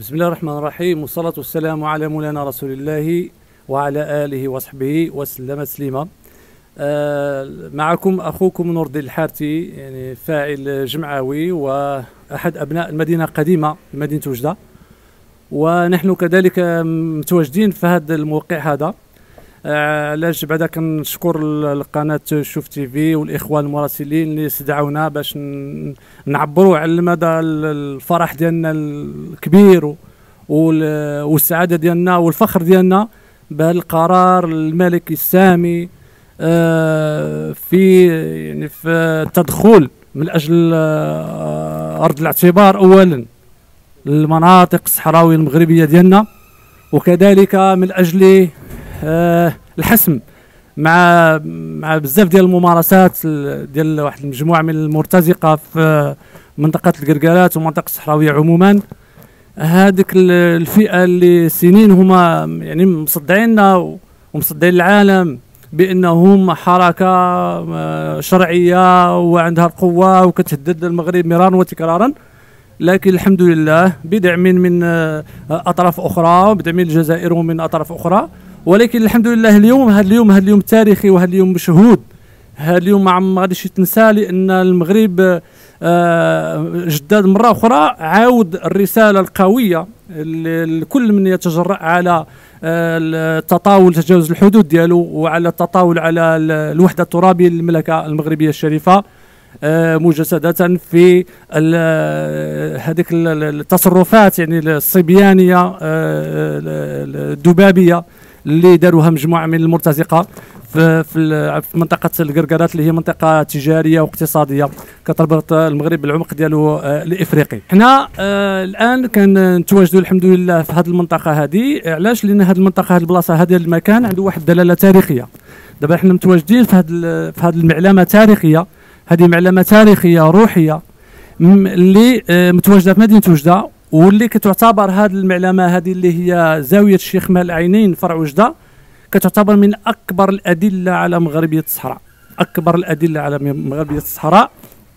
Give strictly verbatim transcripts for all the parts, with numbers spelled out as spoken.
بسم الله الرحمن الرحيم، والصلاة والسلام على مولانا رسول الله وعلى آله وصحبه وسلم تسليما. آه معكم أخوكم نور الدين الحارثي، يعني فاعل جمعوي وأحد أبناء المدينة القديمة مدينة وجدة، ونحن كذلك متواجدين في هذا الموقع هذا. علاش بعدا كنشكر القناه شوف تي في والاخوان المراسلين اللي استدعونا باش نعبروا على مدى الفرح ديالنا الكبير والسعاده ديالنا والفخر ديالنا بهذا القرار الملكي السامي في يعني في التدخل من اجل ارض الاعتبار اولا المناطق الصحراويه المغربيه ديالنا، وكذلك من اجل أه الحسم مع مع بزاف ديال الممارسات ديال واحد المجموعه من المرتزقه في منطقه القرقارات ومنطقه الصحراويه عموما. هذيك الفئه اللي سنين هما يعني مصدعيننا ومصدعين العالم بانهم حركه شرعيه وعندها القوه وكتهدد المغرب مرارا وتكرارا، لكن الحمد لله بدعم من اطراف اخرى وبدعم من الجزائر ومن اطراف اخرى. ولكن الحمد لله اليوم هذا اليوم هذا اليوم تاريخي وهذا اليوم مشهود. هذا اليوم ما غاديش يتنسى، لان المغرب جداد مره اخرى عاود الرساله القويه لكل من يتجرأ على التطاول تجاوز الحدود ديالو وعلى التطاول على الوحده الترابيه للمملكه المغربيه الشريفه، مجسدة في هذيك التصرفات يعني الصبيانيه الذبابيه اللي داروها مجموعه من المرتزقه في في منطقه القرقارات اللي هي منطقه تجاريه واقتصاديه كتربط المغرب بالعمق ديالو الافريقي. حنا آه الان كنتواجدوا الحمد لله في هذه المنطقه هذه. علاش؟ لان هذه المنطقه هذه البلاصه هذا المكان عنده واحد الدلاله تاريخيه. دابا حنا متواجدين في هذه في هذه المعلمه التاريخيه، هذه معلمه تاريخيه روحيه اللي آه متواجده في مدينه وجده، واللي كتعتبر هذه المعلمه هذه اللي هي زاويه الشيخ مال العينين فرع وجده كتعتبر من اكبر الادله على مغربيه الصحراء، اكبر الادله على مغربيه الصحراء،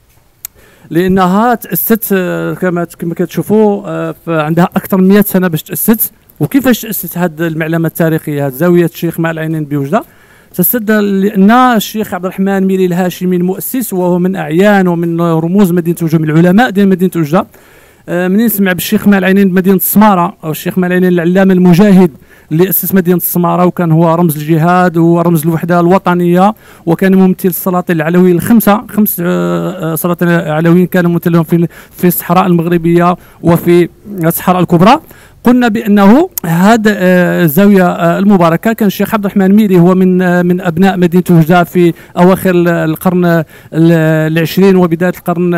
لانها تاسست كما كما كتشوفوا عندها اكثر من مئة سنه باش تاسست. وكيفاش تاسست هذه المعلمه التاريخيه زاويه الشيخ مال العينين بوجده؟ تاسست لان الشيخ عبد الرحمن ميري الهاشمي المؤسس، وهو من اعيان ومن رموز مدينه وجده، من العلماء ديال مدينه وجده. منين سمع بالشيخ مال العينين بمدينه السماره، او الشيخ مال العينين العلامه المجاهد اللي اسس مدينه السماره، وكان هو رمز الجهاد ورمز الوحده الوطنيه، وكان ممثل السلاطين العلويين الخمسه، خمس سلاطين علويين كانوا ممثلين في في الصحراء المغربيه وفي الصحراء الكبرى. قلنا بانه هذه الزاويه المباركه كان الشيخ عبد الرحمن ميري هو من من ابناء مدينه وجده في اواخر القرن العشرين وبدايه القرن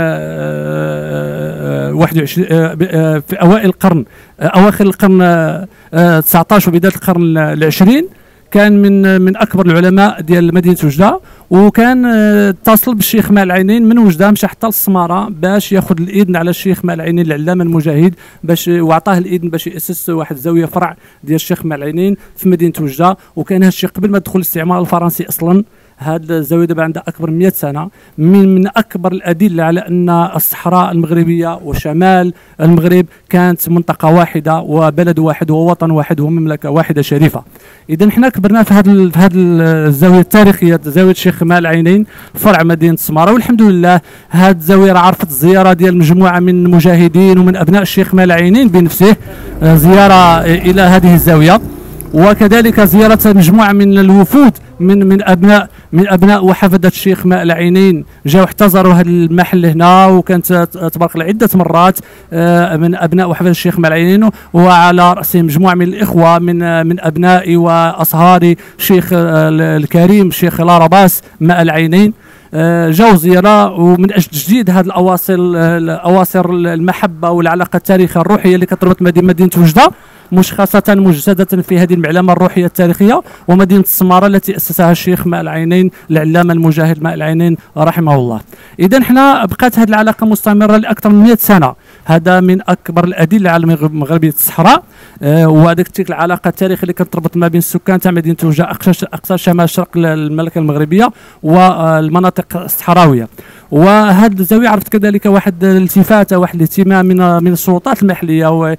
واحد وعشرين، في اوائل القرن اواخر القرن تسعة عشر وبدايه القرن العشرين. كان من من اكبر العلماء ديال مدينه وجده، وكان اتصل بالشيخ مال العينين من وجده، مشى حتى للسماره باش ياخذ الاذن على الشيخ مال العينين العلامه المجاهد، باش وعطاه الاذن باش ياسس واحد الزاويه فرع ديال الشيخ مال العينين في مدينه وجده. وكان هذا الشيء قبل ما تدخل الاستعمار الفرنسي اصلا. هذه الزاويه دابا عندها اكبر من مئة سنه، من من اكبر الادله على ان الصحراء المغربيه وشمال المغرب كانت منطقه واحده وبلد واحد ووطن واحد ومملكه واحده شريفه. اذا حنا كبرنا في هذه في هذه الزاويه التاريخيه، زاويه الشيخ مال العينين فرع مدينه السماره، والحمد لله هذه الزاويه عرفت الزياره ديال مجموعه من المجاهدين ومن ابناء الشيخ مال العينين بنفسه، زياره الى هذه الزاويه، وكذلك زياره مجموعه من الوفود من من ابناء من ابناء وحفده الشيخ ماء العينين، جاوا احتضروا هذا المحل هنا، وكانت تبارك الله عده مرات من ابناء وحفده الشيخ ماء العينين، وعلى راسهم مجموعه من الاخوه من من ابنائي واصهاري الشيخ الكريم الشيخ لارباس ماء العينين، جاوا زياره ومن اجل تجديد هذه الاواصر اواصر المحبه والعلاقه التاريخيه الروحيه اللي كتربط مدينه وجده، مش خاصة مجسدة في هذه المعلمة الروحية التاريخية ومدينة السمارة التي أسسها الشيخ ماء العينين العلامة المجاهد ماء العينين رحمه الله. إذا حنا بقات هذه العلاقة مستمرة لأكثر من مئة سنة، هذا من أكبر الأدلة على مغربية الصحراء، آه وهذيك تلك العلاقة التاريخية اللي كتربط ما بين السكان تاع مدينة وجده أقصى أقصى شمال شرق المملكة المغربية والمناطق الصحراوية. وهذه الزاويه عرفت كذلك واحد الالتفاته، واحد الاهتمام من من السلطات المحليه و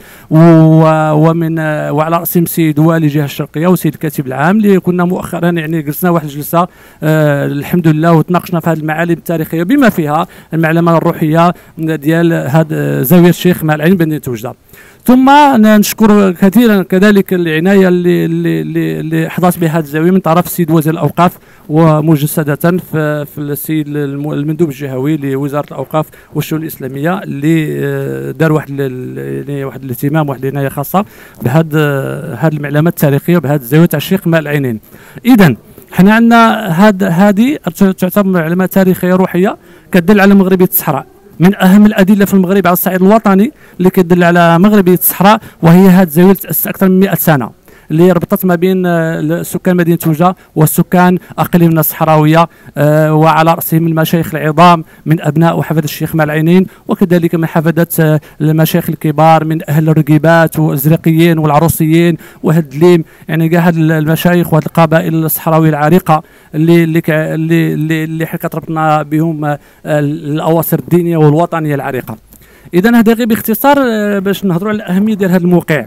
ومن وعلى راسهم السيد والي الجهه الشرقيه والسيد الكاتب العام، اللي كنا مؤخرا يعني جلسنا واحد الجلسه آه الحمد لله وتناقشنا في هذه المعالم التاريخيه بما فيها المعلمه الروحيه ديال هذه زاويه الشيخ مع العين بمدينه وجده. ثم نشكر كثيرا كذلك العنايه اللي اللي اللي حظت بها هذه الزاويه من طرف السيد وزير الاوقاف ومجسده في في السيد المندوب الجهوي لوزاره الاوقاف والشؤون الاسلاميه، اللي دار واحد واحد الاهتمام واحد العنايه خاصه بهذه هذه المعلومات التاريخيه وبهذه الزاويه تاع الشيخ ماء العينين. اذا حنا عندنا هذه هذه تعتبر معلومات تاريخيه روحيه كتدل على مغربيه الصحراء، من اهم الادله في المغرب على الصعيد الوطني اللي كتدل على مغربيه الصحراء، وهي هذه الزاويه تاسست اكثر من مئة سنه، اللي ربطت ما بين سكان مدينه وجده والسكان اقاليمنا الصحراويه، آه وعلى راسهم المشايخ العظام من ابناء وحفده الشيخ ماء العينين، وكذلك من حفده آه المشايخ الكبار من اهل الرقيبات والازرقيين والعروسيين وهدليم، يعني كاع هاد المشايخ وهاد القبائل الصحراويه العريقه اللي اللي اللي اللي كتربطنا بهم آه الاواصر الدينيه والوطنيه العريقه. اذا هذا غير باختصار آه باش نهضروا على الاهميه ديال هذا الموقع.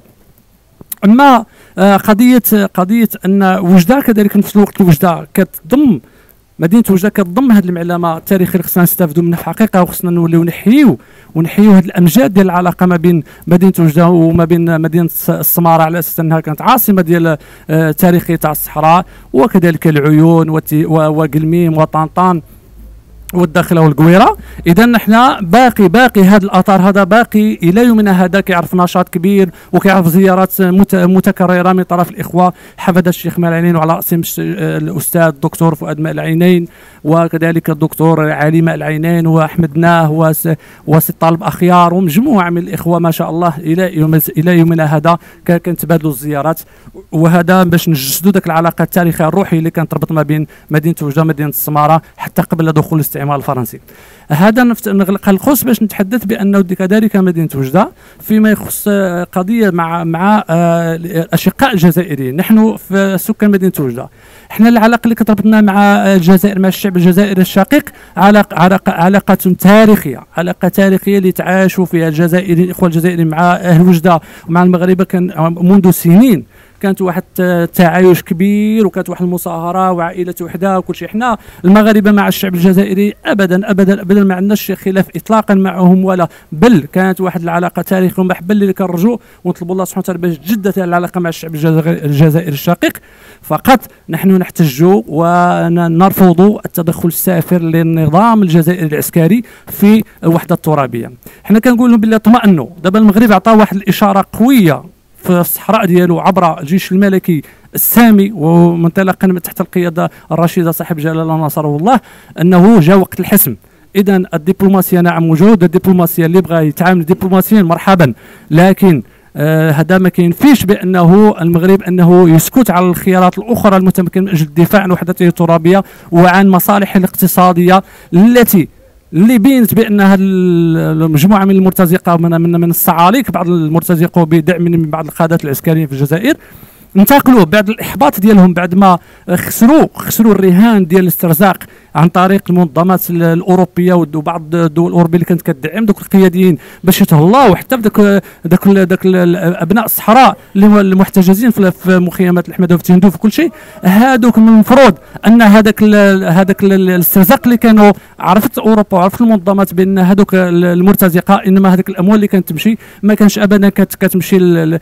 اما آه قضيه قضيه ان وجده كذلك في نفس الوقت وجده كتضم مدينه وجده كتضم هذه المعلمه التاريخيه اللي خصنا نستافدوا منها في الحقيقه، وخصنا نوليو نحييو ونحييو هذه الامجاد ديال العلاقه ما بين مدينه وجده وما بين مدينه السماره، على اساس انها كانت عاصمه ديال آه تاريخيه تاع الصحراء، وكذلك العيون وقلميم وطنطان والداخله والقويره. اذا نحن باقي باقي هذا الاثار هذا باقي الى يومنا هذا كيعرف نشاط كبير وكيعرف زيارات متكرره من طرف الاخوه حفده الشيخ ماء العينين، وعلى راسهم الاستاذ الدكتور فؤاد ماء العينين، وكذلك الدكتور علي ماء العينين واحمد ناه وسي طالب اخيار ومجموعه من الاخوه ما شاء الله الى يوم الى يومنا هذا كنتبادلوا الزيارات، وهذا باش نجسدوا ذاك العلاقه التاريخيه الروحيه اللي كانت تربط ما بين مدينه وجده ومدينه السماره حتى قبل دخول الاستعمار الفرنسي. هذا نغلق القوس باش نتحدث بانه كذلك مدينه وجده فيما يخص قضيه مع مع الاشقاء الجزائريين. نحن في سكان مدينه وجده احنا العلاقه اللي كتربطنا مع الجزائر مع الشعب الجزائري الشقيق علاقه علاقه علاقه تاريخيه، علاقه تاريخيه اللي تعاشوا فيها الجزائريين الاخوه الجزائريين مع اهل وجده ومع المغاربه كان منذ سنين، كانت واحد التعايش كبير وكانت واحد المصاهره وعائله وحده وكل شيء. احنا المغاربه مع الشعب الجزائري ابدا ابدا ابدا ما عندناش خلاف اطلاقا معهم، ولا بل كانت واحد العلاقه تاريخيه ومحبه اللي كنرجو ونطلبوا الله سبحانه وتعالى باش تجدد العلاقه مع الشعب الجزائري الشقيق. فقط نحن نحتج ونرفض التدخل السافر للنظام الجزائري العسكري في الوحده الترابيه. احنا كنقول لهم بالله اطمئنوا، دابا المغرب عطى واحد الاشاره قويه في الصحراء ديالو عبر الجيش الملكي السامي ومنطلقا من تحت القياده الرشيده صاحب جلاله نصره الله انه جاء وقت الحسم. اذا الدبلوماسيه نعم موجود، الدبلوماسيه اللي بغى يتعامل دبلوماسيا مرحبا، لكن هذا آه ما كينفيش بانه المغرب انه يسكت على الخيارات الاخرى المتمكنه من اجل الدفاع عن وحدته الترابيه وعن مصالحه الاقتصاديه التي اللي بينت بان هذه المجموعه من المرتزقه من من, من الصعاليك، بعض المرتزقه بدعم من بعض القادات العسكريين في الجزائر انتقلوا بعد الاحباط ديالهم بعد ما خسروا خسروا الرهان ديال الاسترزاق عن طريق المنظمات الاوروبيه وبعض الدول الاوروبيه اللي كانت كتدعم دوك القياديين باش يتهلاو حتى بداك داك داك ابناء الصحراء اللي المحتجزين في مخيمات الاحمديه وفي تندوف وكل شيء. هذوك من المفروض ان هذاك هذاك الاسترزاق اللي كانوا عرفت اوروبا وعرفت المنظمات بان هذوك المرتزقه انما هذيك الاموال اللي كانت تمشي ما كانش ابدا كتمشي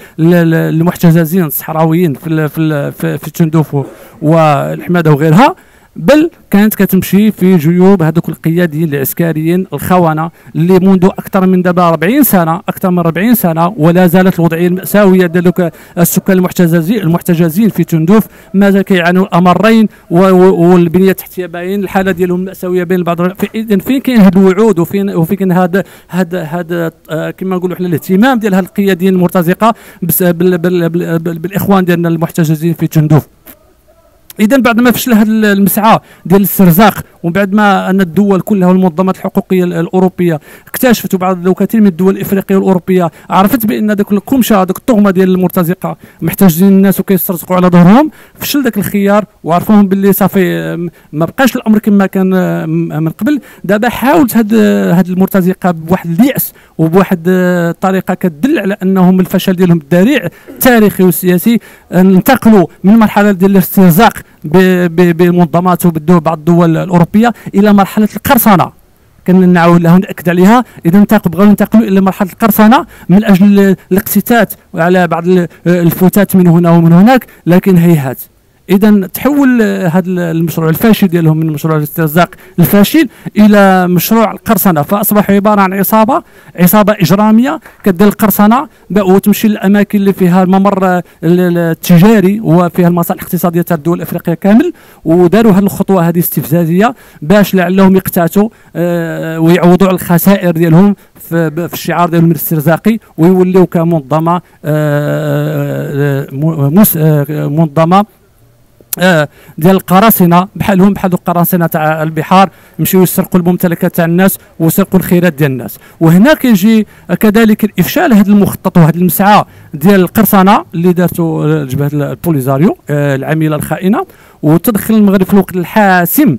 للمحتجزين الصحراويين في في في, في تندوف والحماده وغيرها، بل كانت كتمشي في جيوب هذوك القياديين العسكريين الخونه اللي منذ اكثر من دابا أربعين سنه اكثر من أربعين سنه ولا زالت الوضعيه الماساويه ديال دوك السكان المحتجزين المحتجزين في تندوف مازال كيعانوا الامرين والبنيه التحتيه باين الحاله ديالهم الماساويه بين البعض. اذا فين كاين هذا الوعود وفين وفين كاين هذا هذا هذا كما نقولوا حنا الاهتمام ديال هاد القياديين المرتزقه بالاخوان ديالنا المحتجزين في تندوف. اذا بعد ما فشل هذا المسعى ديال الاسترزاق، وبعد ما ان الدول كلها والمنظمات الحقوقيه الاوروبيه اكتشفت، وبعض وكثير من الدول الافريقيه والاوروبيه عرفت بان ذاك الكمشه، هذوك الطغمه ديال المرتزقه محتاجين الناس وكيسترزقوا على ظهرهم، فشل ذاك الخيار وعرفوهم باللي صافي ما بقاش الامر كما كان من قبل. دابا حاولت هاد هاد المرتزقه بواحد اليأس وبواحد الطريقه كتدل على انهم الفشل ديالهم الذريع التاريخي والسياسي انتقلوا من مرحله ديال الاسترزاق بمنظمات وبدوا بعض الدول الاوروبيه الى مرحله القرصنه. كنعاود لها ناكد عليها، اذا انتقلوا بغاو ينتقلوا الى مرحله القرصنه من اجل الاقتتات على بعض الفتات من هنا ومن هناك، لكن هيهات. اذا تحول هذا المشروع الفاشل ديالهم من مشروع الاسترزاق الفاشل الى مشروع القرصنه، فاصبح عباره عن عصابه عصابه اجراميه كدير القرصنه وتمشي للاماكن اللي فيها الممر التجاري وفيها المصالح الاقتصاديه تاع الدول الافريقيه كامل، وداروا هذه الخطوه هذه استفزازيه باش لعلهم يقتاتوا آه ويعوضوا على الخسائر ديالهم في الشعار ديالهم الاسترزاقي، ويوليو كمنظمه آه آه منظمه آه ديال القراصنه بحالهم بحال القراصنه تاع البحار، يمشيو يسرقوا الممتلكات تاع الناس ويسرقوا الخيرات ديال الناس. وهنا كيجي كذلك الافشال هذا المخطط وهذا المسعى ديال القرصنه اللي دارته جبهه البوليزاريو آه العميله الخائنه، وتدخل المغرب في الوقت الحاسم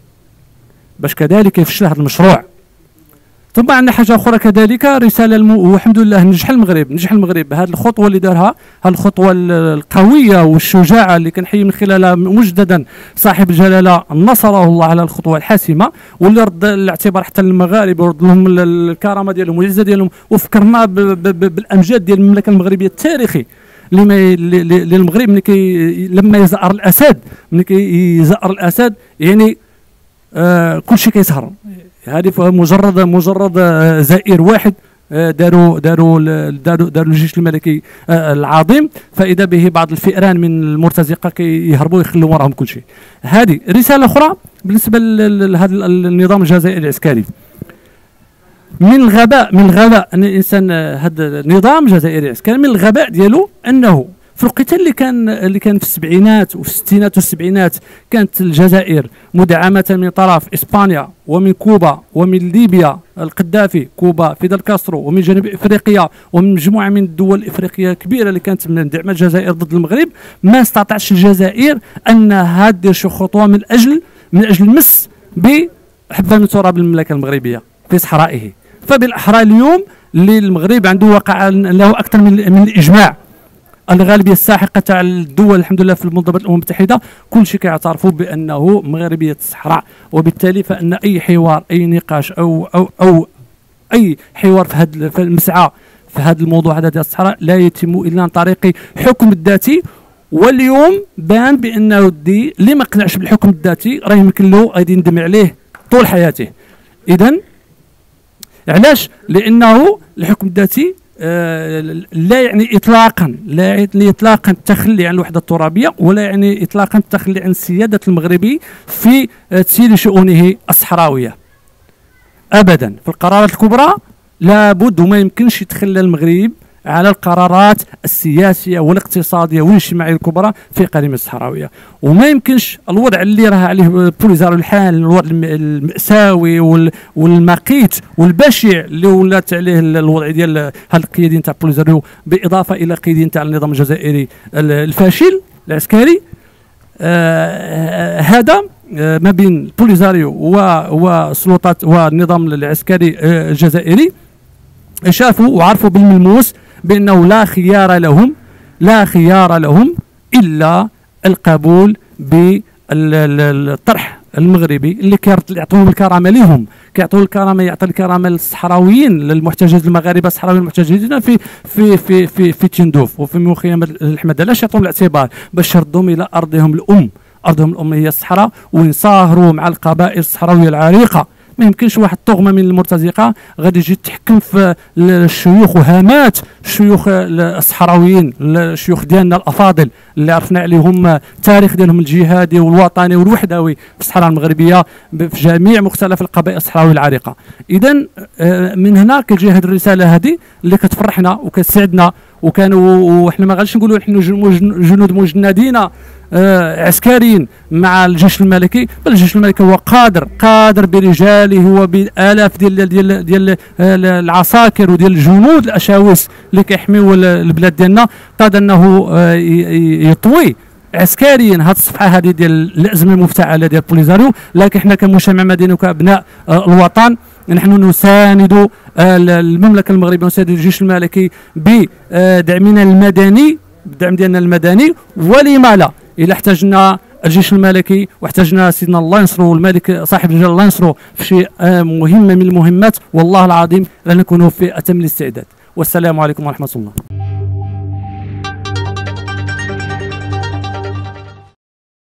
باش كذلك يفشل هذا المشروع. ثم عندنا حاجه اخرى كذلك رساله الم... والحمد لله نجح المغرب نجح المغرب هذه الخطوه اللي دارها، هذه الخطوه القويه والشجاعه اللي كنحيي من خلالها مجددا صاحب الجلاله نصره الله على الخطوه الحاسمه، واللي رد الاعتبار حتى للمغاربه ورد لهم الكرامه ديالهم والعزه ديالهم، وفكرنا ب... ب... بالامجاد ديال المملكه المغربيه التاريخي لما للمغرب ملي كي لما يزأر الاسد ملي كيزأر الاسد يعني آه كل شيء كيسهر. هذه مجرد مجرد زائر واحد داروا داروا داروا داروا الجيش الملكي العظيم، فاذا به بعض الفئران من المرتزقه كيهربوا يخلوا وراهم كل شيء. هذه رساله اخرى بالنسبه لهذا النظام الجزائري العسكري. من الغباء من الغباء ان الانسان هذا النظام الجزائري العسكري من الغباء ديالو انه في القتال اللي كان اللي كان في السبعينات وفي الستينات والسبعينات كانت الجزائر مدعمه من طرف اسبانيا ومن كوبا ومن ليبيا القذافي كوبا فيدل كاسترو، ومن جنوب افريقيا ومن مجموعه من الدول الافريقيه كبيره اللي كانت من دعم الجزائر ضد المغرب. ما استطاعتش الجزائر انها دير شي خطوه من اجل من اجل المس بحبه من تراب المملكه المغربيه في صحرائه. فبالاحرى اليوم اللي المغرب عنده وقع له اكثر من من الاجماع، الغالبيه الساحقه تاع الدول الحمد لله في منظمه الامم المتحده كل شيء كيعترفوا بانه مغربيه الصحراء، وبالتالي فان اي حوار اي نقاش او او او اي حوار في هذا المسعى في هذا الموضوع هذا ديال الصحراء لا يتم الا عن طريق حكم الذاتي. واليوم بان بانه دي اللي ما قنعش بالحكم الذاتي راه يمكن له غادي يندم عليه طول حياته. اذا علاش؟ لانه الحكم الذاتي آه لا يعني اطلاقا لا يعني اطلاقا التخلي عن الوحده الترابيه، ولا يعني اطلاقا التخلي عن سياده المغربي في آه تسيير شؤونه الصحراويه ابدا. في القرارات الكبرى لابد وما يمكنش يتخلى المغرب على القرارات السياسيه والاقتصاديه والاجتماعيه الكبرى في اقاليم الصحراويه، وما يمكنش الوضع اللي راه عليه بوليزاريو الحال، الوضع المأساوي والمقيت والبشع اللي ولات عليه الوضع ديال هاد القياديين تاع بوليزاريو، بالاضافه الى قياديين تاع النظام الجزائري الفاشل العسكري. آه هذا آه ما بين بوليزاريو والسلطات والنظام العسكري آه الجزائري شافوا وعرفوا بالملموس بانه لا خيار لهم لا خيار لهم الا القبول بالطرح المغربي اللي كيعطيهم الكرامه لهم، كيعطوا الكرامه يعطي الكرامه للصحراويين للمحتجزين المغاربه الصحراويين المحتجزين في في في في في تشندوف وفي مخيمات الحمد. علاش يعطوهم الاعتبار؟ باش يردهم الى ارضهم الام، ارضهم الام هي الصحراء، وينصاهروا مع القبائل الصحراويه العريقه. ما يمكنش واحد الطغمه من المرتزقه غادي تجي تحكم في الشيوخ وهامات الشيوخ الصحراويين الشيوخ ديالنا الافاضل اللي عرفنا عليهم التاريخ ديالهم الجهادي والوطني والوحدوي في الصحراء المغربيه في جميع مختلف القبائل الصحراويه العريقه. اذا من هنا كتجي هذه الرساله هذه اللي كتفرحنا وكتسعدنا وكانوا، وحنا ما غاديش نقولوا نحن جنود مجندين آه عسكريين مع الجيش الملكي، بل الجيش الملكي هو قادر قادر برجاله وبالاف ديال ديال ديال العساكر وديال الجنود الاشاوس اللي كيحميوا البلاد ديالنا، قادر انه آه يطوي عسكريا هذه الصفحه هذه ديال الازمه المفتعله ديال بوليزاريو. لكن حنا كمجتمع مدني وكابناء آه الوطن نحن نساند آه المملكه المغربيه ونساند الجيش الملكي بدعمنا المدني، بالدعم ديالنا المدني. ولما لا، الا احتاجنا الجيش الملكي واحتاجنا سيدنا الله ينصره والملك صاحب الجلاله الله ينصره في شيء آه مهمه من المهمات، والله العظيم لنكون في اتم الاستعداد. والسلام عليكم ورحمه الله.